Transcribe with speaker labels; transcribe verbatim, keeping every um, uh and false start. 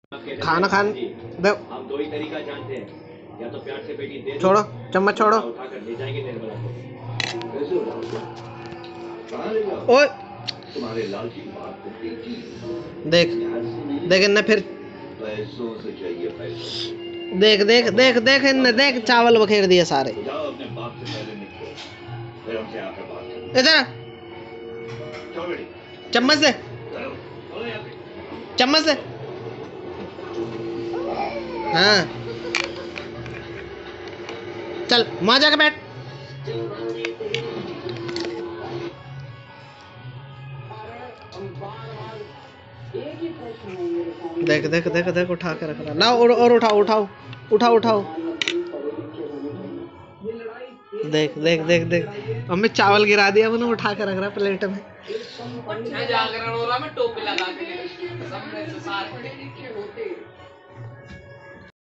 Speaker 1: खाना खान दो।
Speaker 2: हम दो ही तरीका जानते हैं, या तो प्यार से बेटी दे
Speaker 1: छोड़ो चम्मच छोड़ो।
Speaker 2: उठाकर ले जाएंगे निर्मला को। कैसे उठाओगे? कहाँ ले जाओ?
Speaker 1: ओए
Speaker 2: तुम्हारे लालची बात को बेटी
Speaker 1: देख देख इन्हें फिर
Speaker 2: पैसों से चाहिए पैसों।
Speaker 1: देख देख देख देख इन्हें देख चावल बखेर दिए सारे।
Speaker 2: जाओ अपने बाप से पहले निकलो, फिर हमसे आकर बात करो।
Speaker 1: इधर
Speaker 2: चलो बेटी,
Speaker 1: चम्मच से
Speaker 2: चलो चलो यहाँ पे।
Speaker 1: चम्मच से हाँ चल वहां जाके बैठ। देख देख देख देख उठा के रख रहा। लाओ और, और उठाओ उठाओ उठाओ उठाओ। देख देख देख देख अम्मी चावल गिरा दिया मैंने, उठा के रख रहा प्लेट में।
Speaker 3: जागरण हो रहा मैं टोपी लगा के सामने से सारे